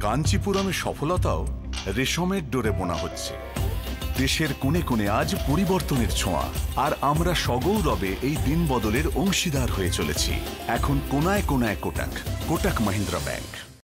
কাঞ্চিপুরমের সফলতাও রেশমের ডোরে বোনা হচ্ছে। দেশের কোণে কোণে আজ পরিবর্তনের ছোঁয়া, আর আমরা সগৌরবে এই দিন বদলের অংশীদার হয়ে চলেছি। এখন কোনায় কোনায় কোটাক, কোটাক মহিন্দ্রা ব্যাংক।